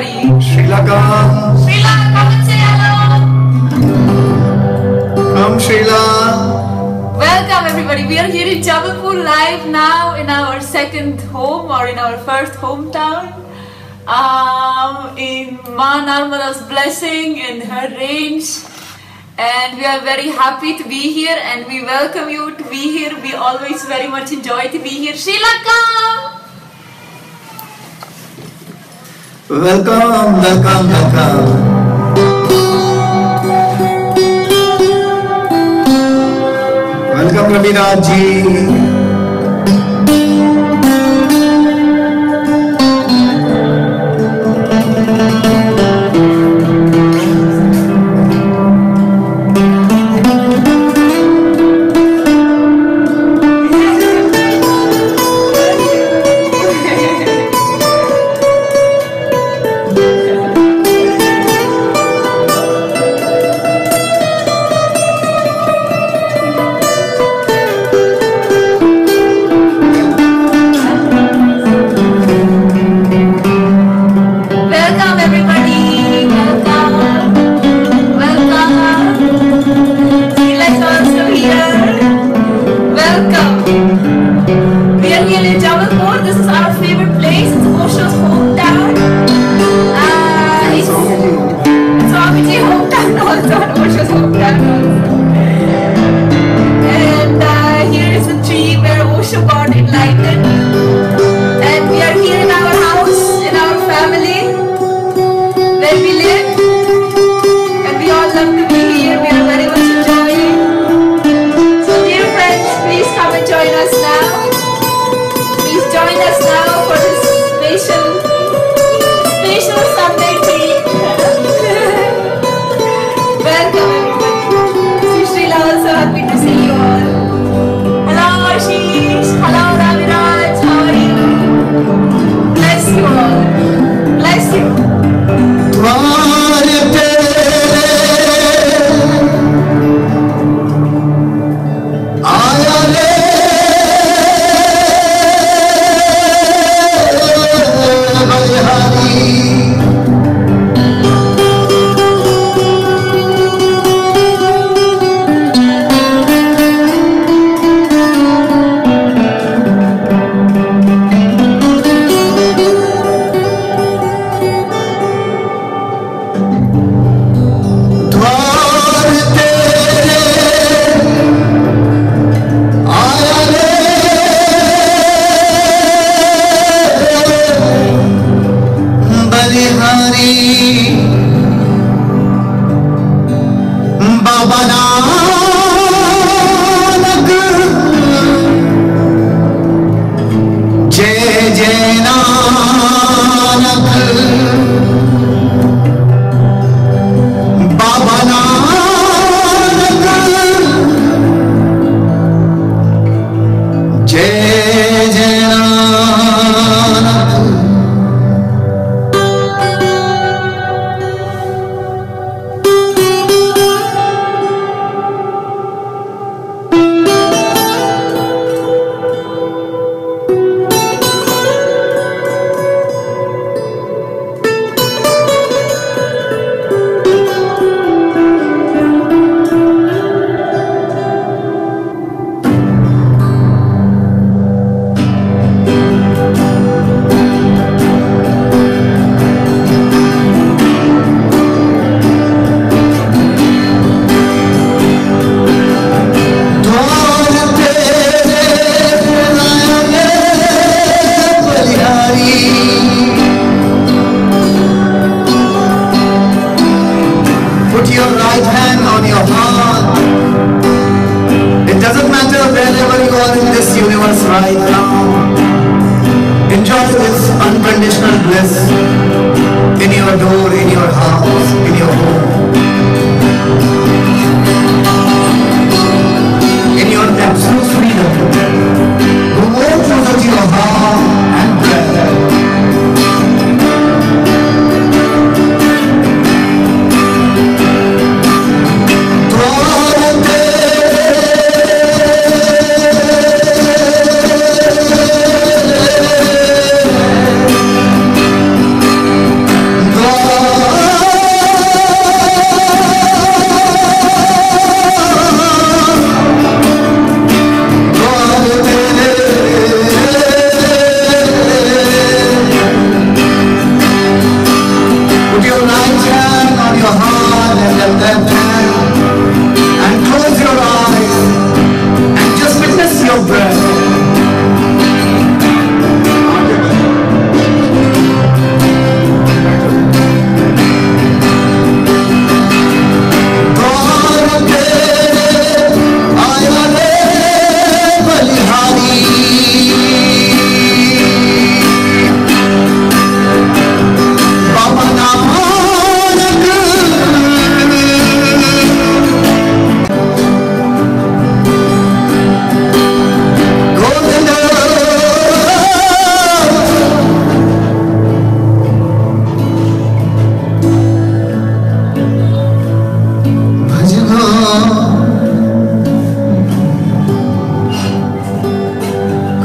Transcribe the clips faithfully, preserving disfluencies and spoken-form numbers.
everybody. Shrila, come. Shrila, come and say hello. Come, Shrila. Welcome everybody. We are here in Jabalpur live now in our second home or in our first hometown. Um, in Ma Narmada's blessing, in her range. And we are very happy to be here and we welcome you to be here. We always very much enjoy to be here. Shrila, come! Welcome, welcome, welcome. Welcome, Raviraj ji.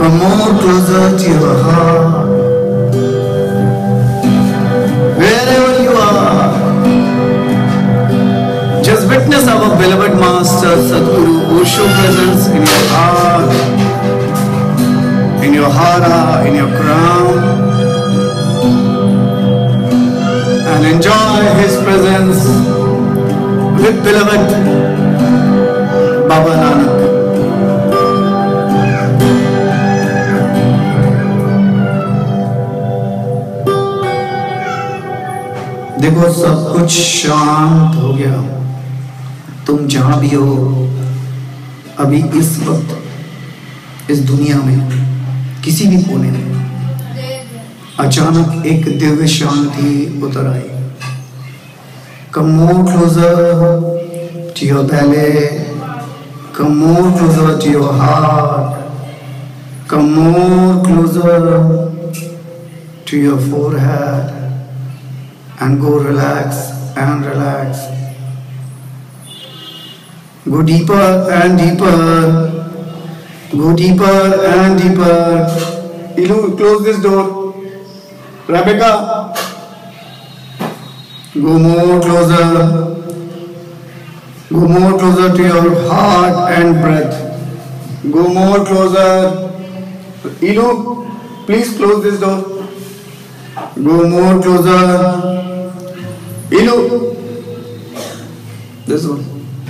Come more closer to your heart. Wherever you are, just witness our beloved Master Sadguru Osho presence in your heart, in your hara, in your crown, and enjoy his presence with beloved Baba Nanak. देखो सब कुछ शांत हो गया। तुम जहां भी हो अभी इस वक्त इस दुनिया में किसी भी कोने में अचानक एक दिव्य शांति उतर आई। Come more closer to your belly, come more closer to your heart, come more closer to your forehead and go relax and relax. Go deeper and deeper, go deeper and deeper. Ilu, close this door. Rebecca, go more closer, go more closer to your heart and breath. Go more closer. Ilu, please close this door. Go more closer. Ilu, this one.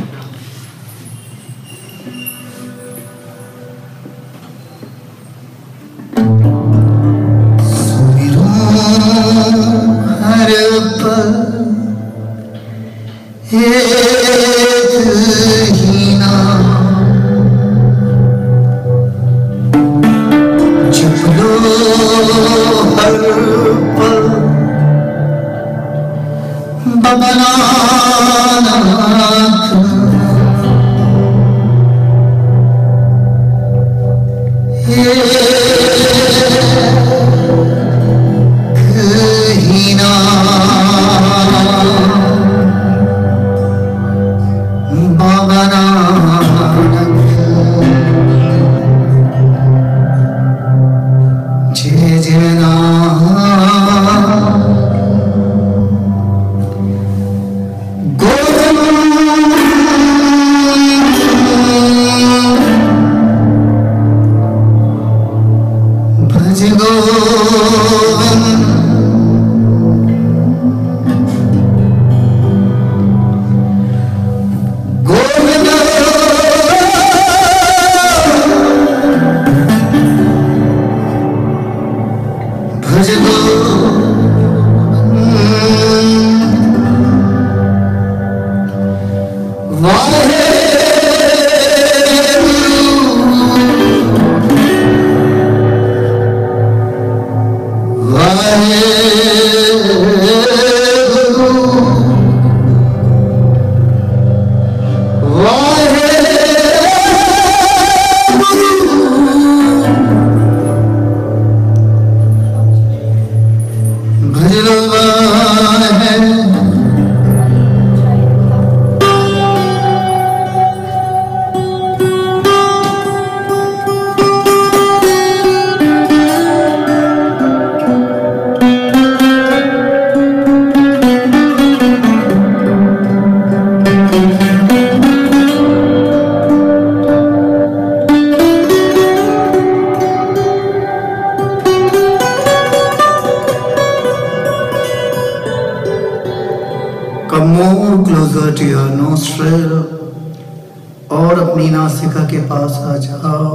और अपनी नासिका के पास आ जाओ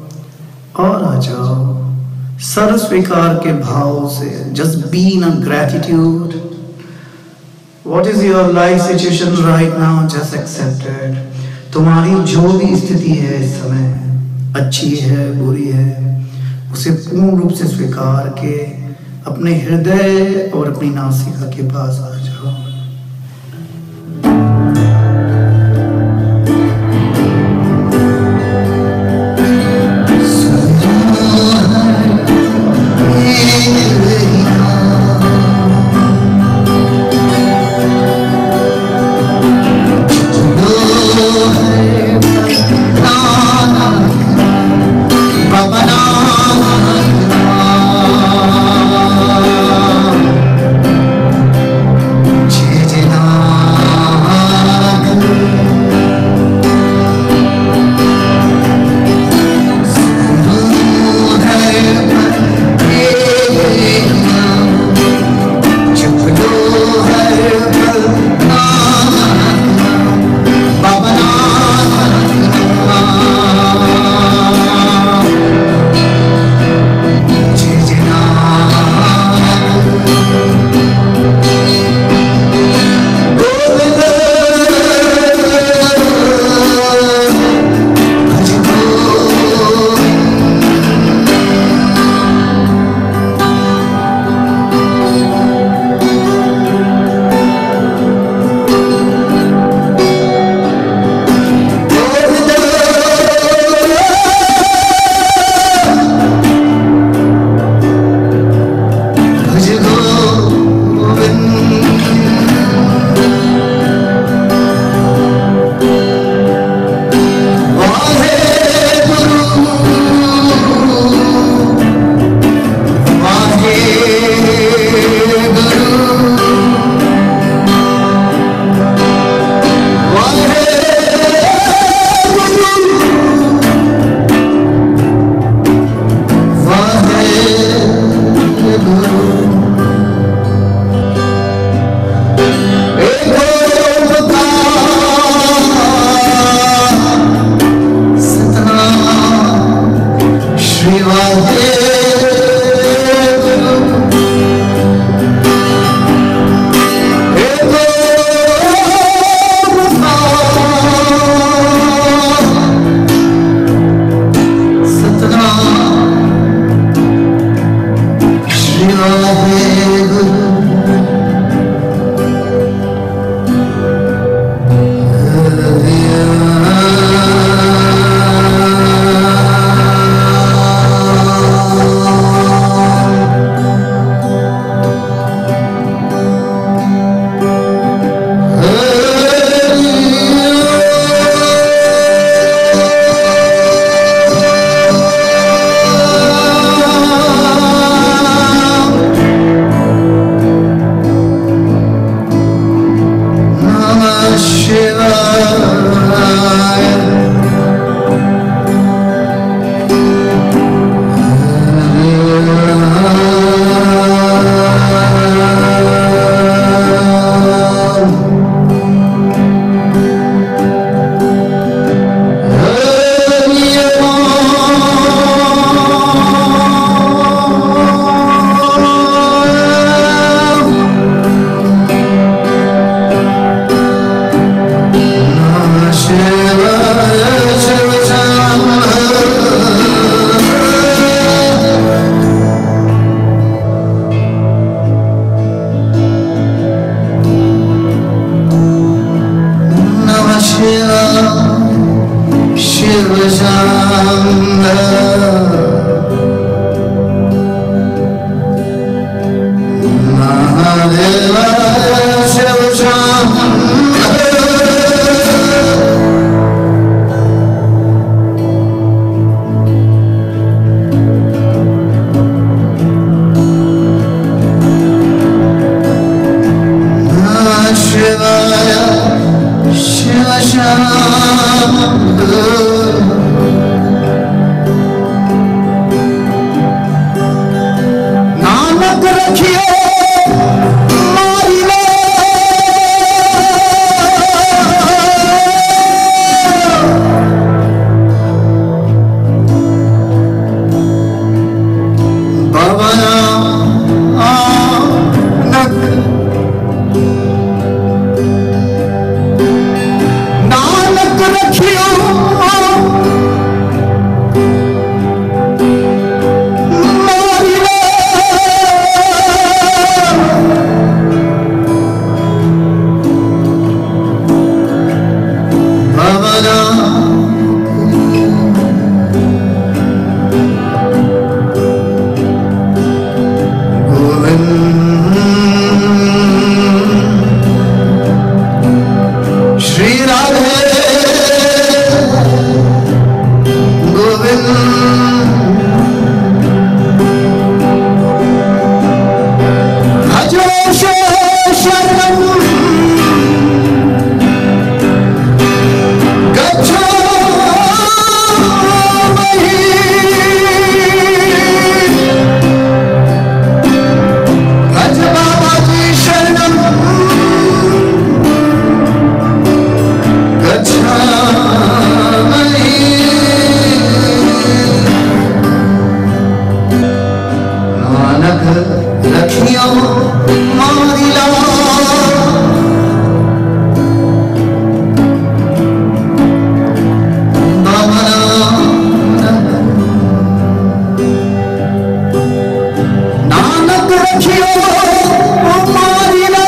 और आ जाओ सर्व स्वीकार के भाव से। Just be in gratitude. What is your life situation right now, just accept it. तुम्हारी जो भी स्थिति है इस समय, अच्छी है बुरी है, उसे पूर्ण रूप से स्वीकार के अपने हृदय और अपनी नासिका के पास आ जाओ। Baba रखियो मारी लो भवना आनक नानक रखियो मारी लो भवना श्री राधे गोविंद भजो शरणं गच्छामि भज बाबाजी शरणं गच्छामि नानक रखियो मारी ला नानक रखियो मारी ला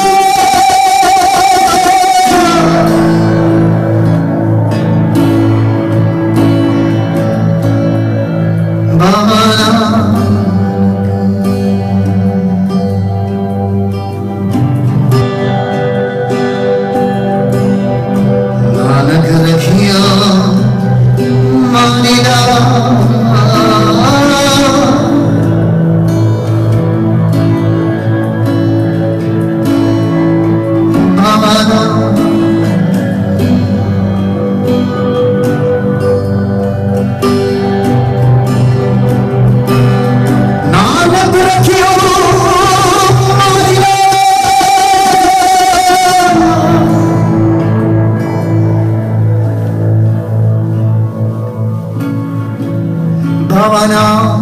भवना नानक रखियो मारी ला भवना नानक रखियो मारी ला भवना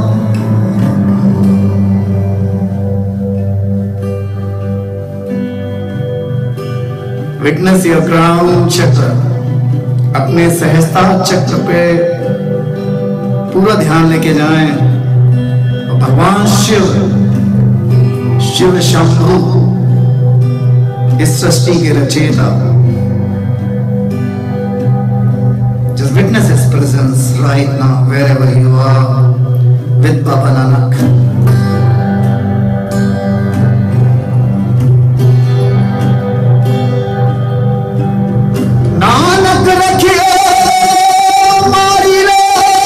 विटनेस योर क्राउन चक्र। अपने सहस्ता चक्र पे पूरा ध्यान लेके जाएं और भगवान शिव शिव शंभु इस सृष्टि के रचयिता, just witness his presence right now wherever you are with Baba Nanak. Nanak रखियो मारी लो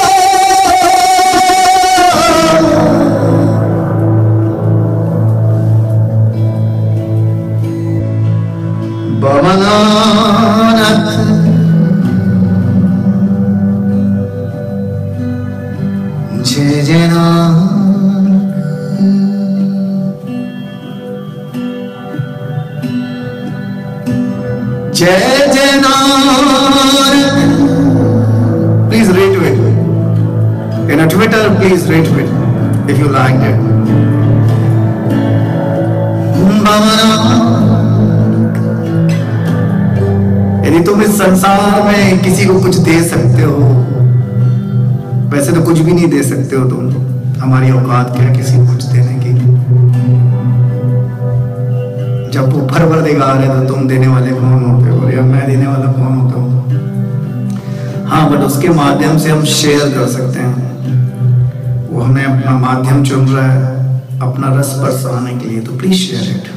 बाबा नानक जय जय नानक जय जय Nanak. Please retweet in a Twitter. Please retweet if you liked it. Baba Nanak. यदि तुम इस संसार में किसी को कुछ दे सकते हो, वैसे तो कुछ भी नहीं दे सकते हो तुम, हमारी औकात क्या किसी को कुछ देने की। जब वो परवरदिगार है तो तुम देने वाले कौन होते हो या मैं देने वाला कौन होता हूँ। हाँ, बट उसके माध्यम से हम शेयर कर सकते हैं। वो हमें अपना माध्यम चुन रहा है अपना रस बरसाने के लिए, तो प्लीज शेयर इट।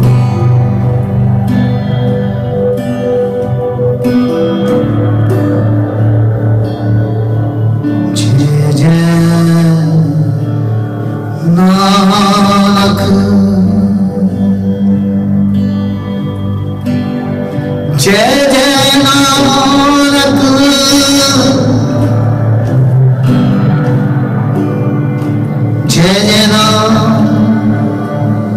जय जय नानक जय जय नानक जय जय नानक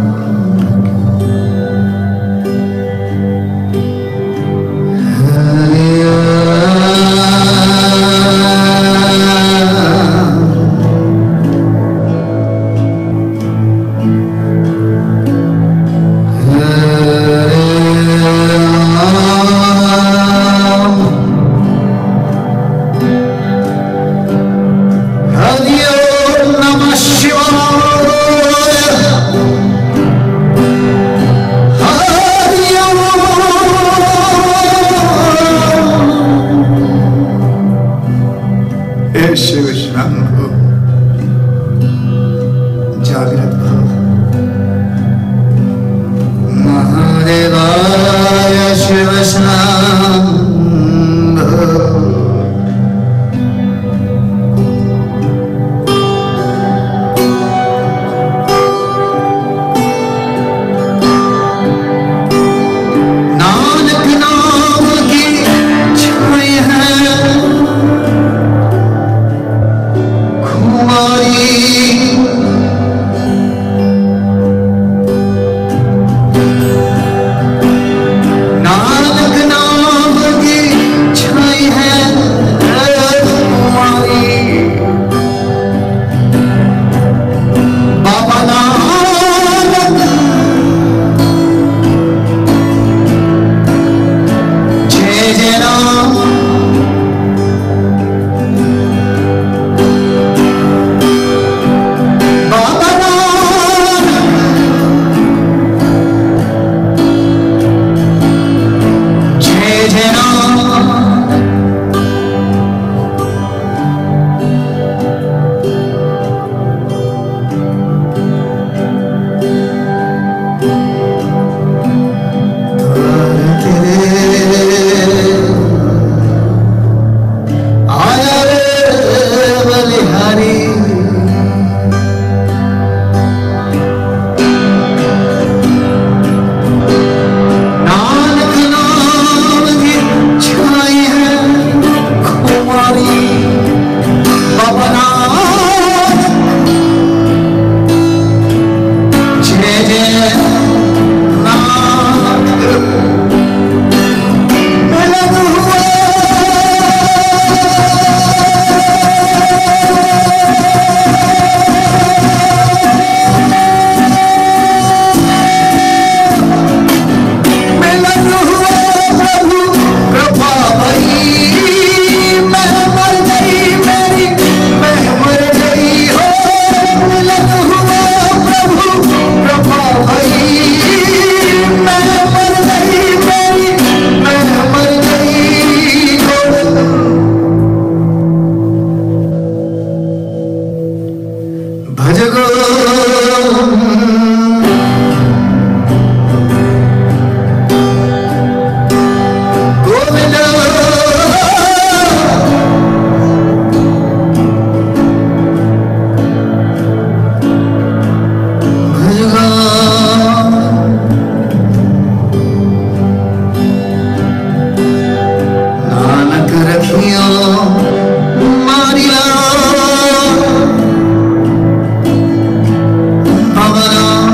भजगो गोविंद भजगो नानक रखियो मारिया पवना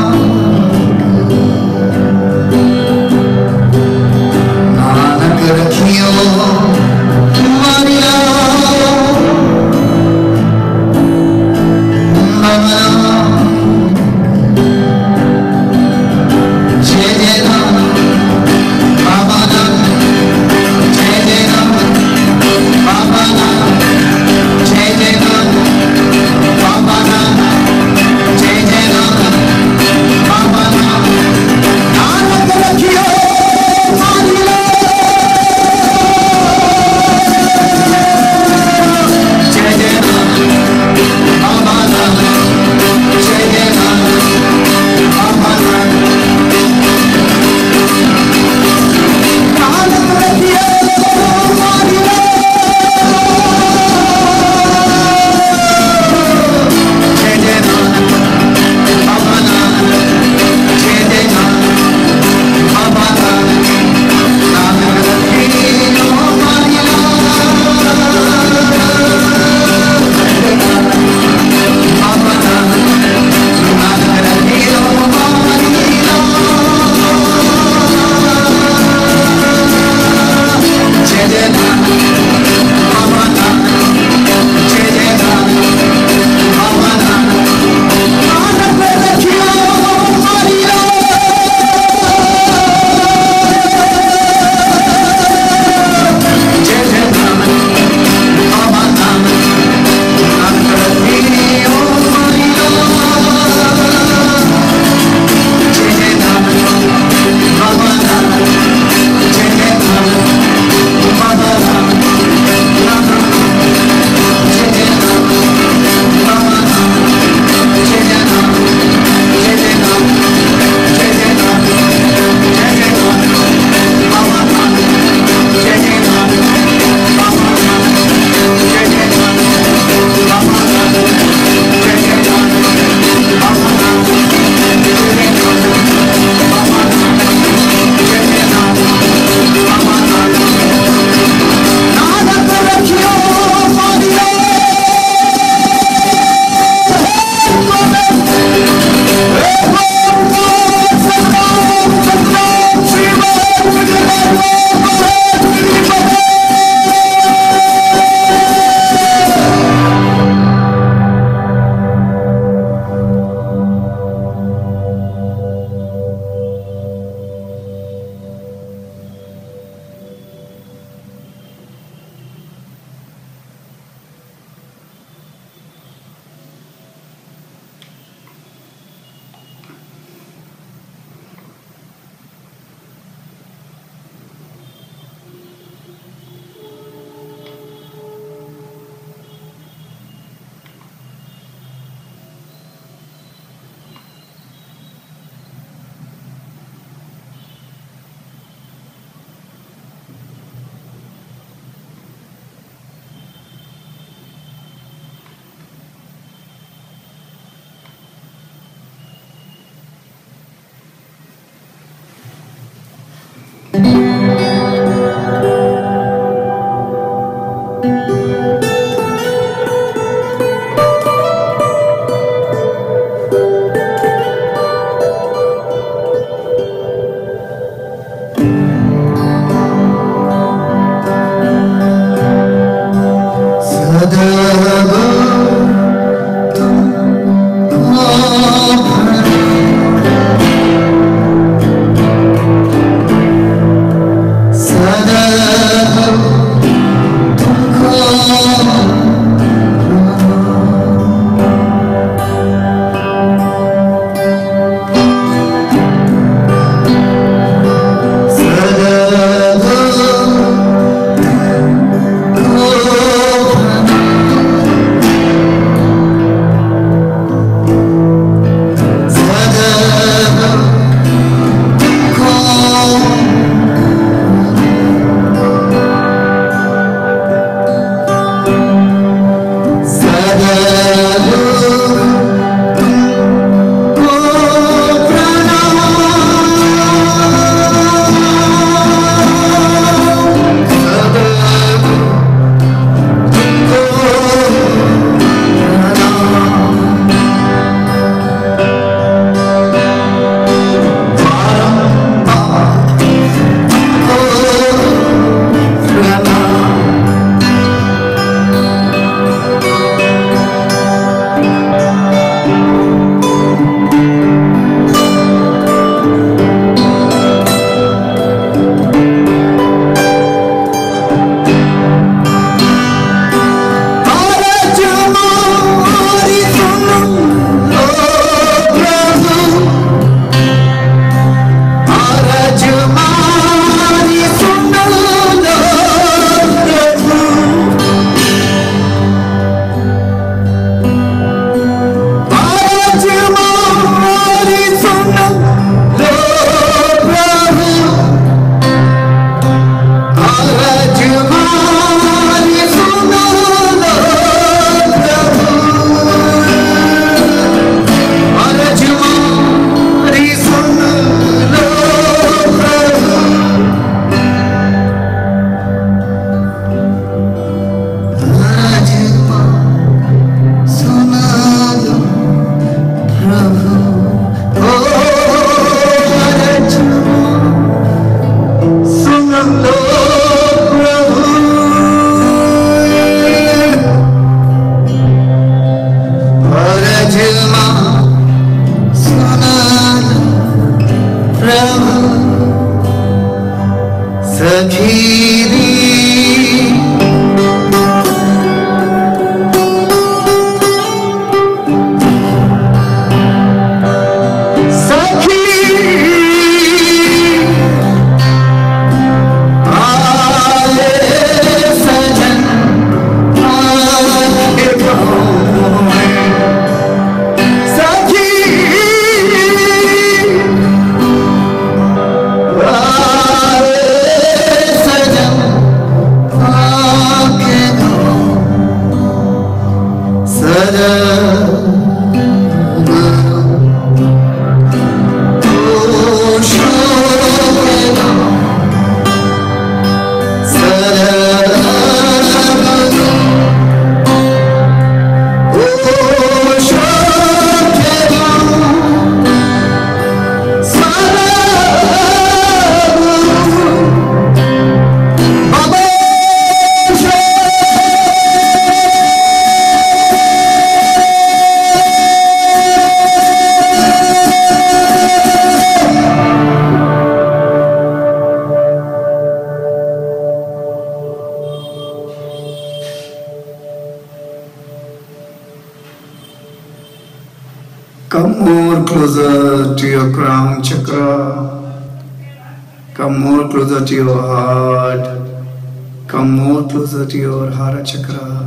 Come more closer to your crown chakra. Come more closer to your heart. Come more closer to your Hara chakra.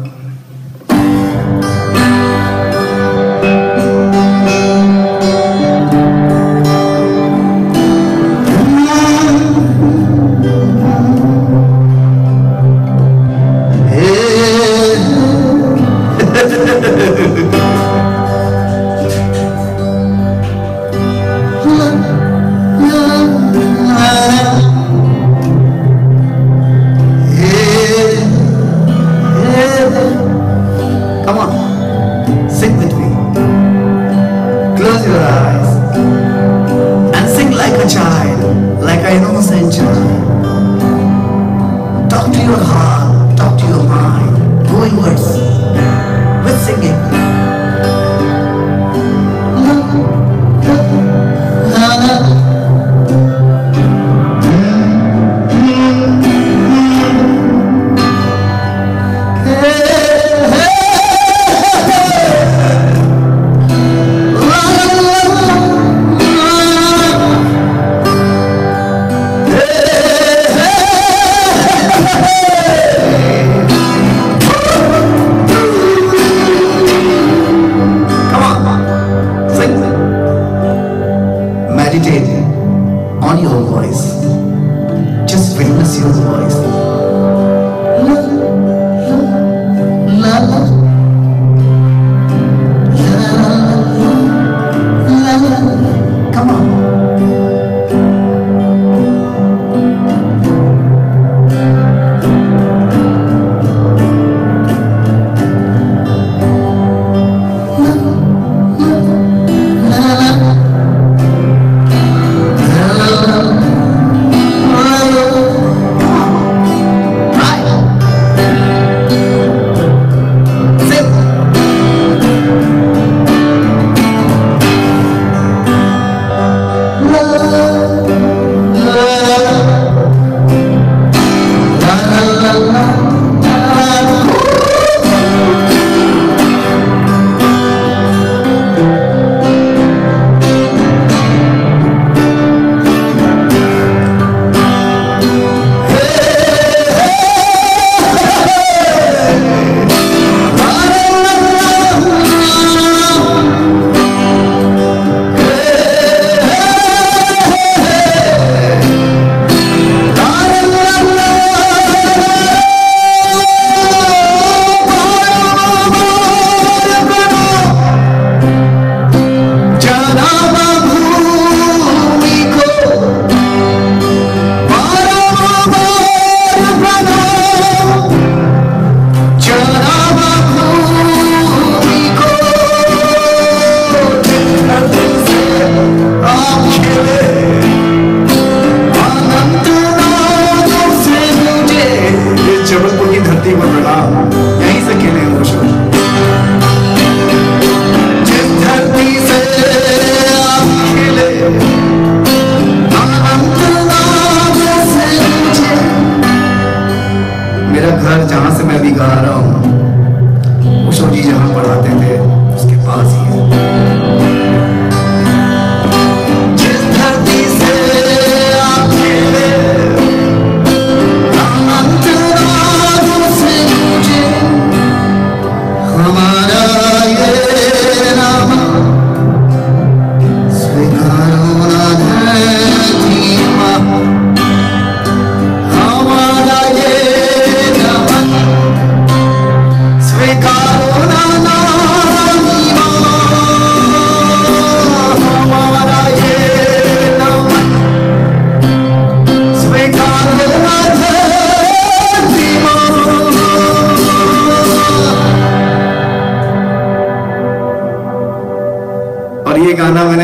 ये गाना मैंने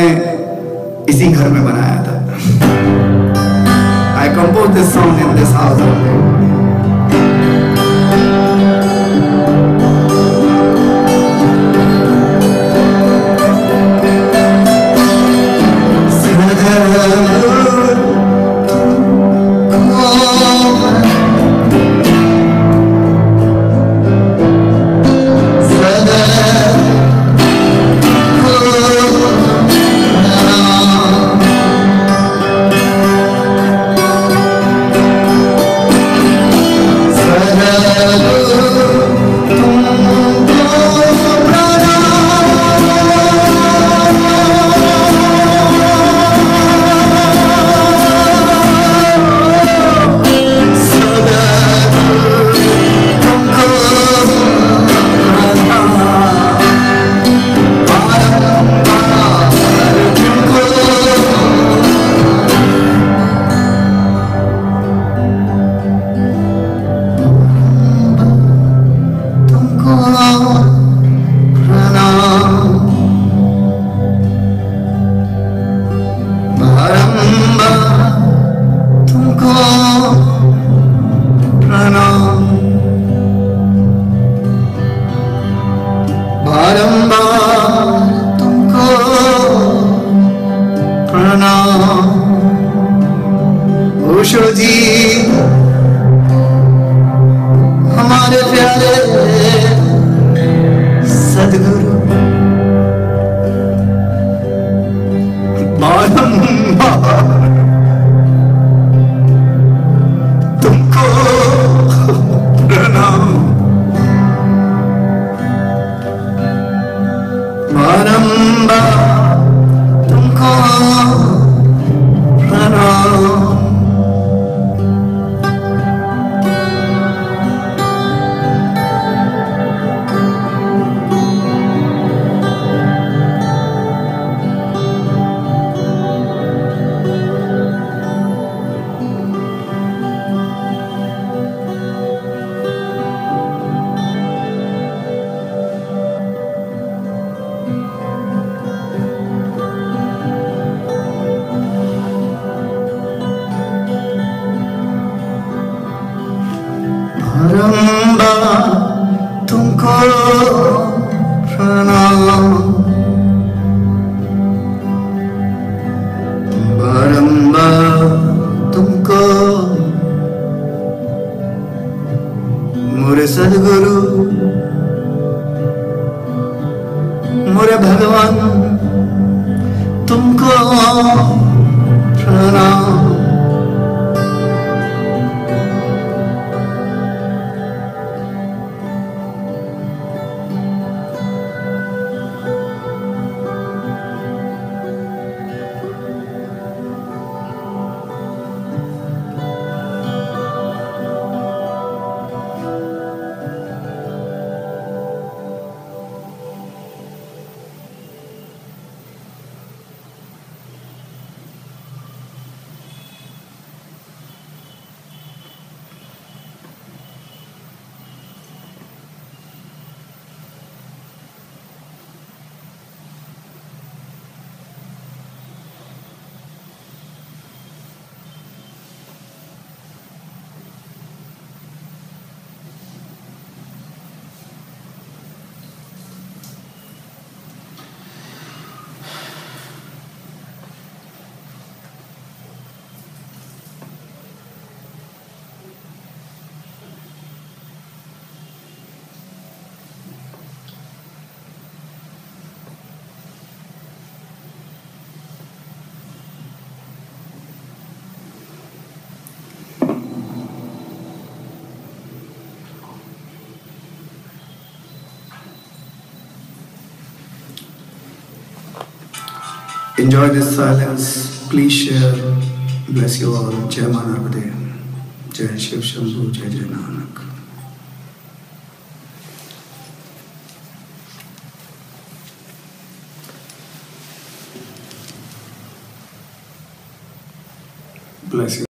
इसी घर में बनाया था. I composed this song in this house only. Oh pranam. बारंबार तुमको प्रणाम, बारंबार तुमको मोरे सदगुरु, मोरे भगवान, तुमको प्रणाम। Enjoy this silence. Please share. Bless you all. Jai Ma Narmade. Jai Shiv Shambhu. Jai Jai Nanak. Bless you.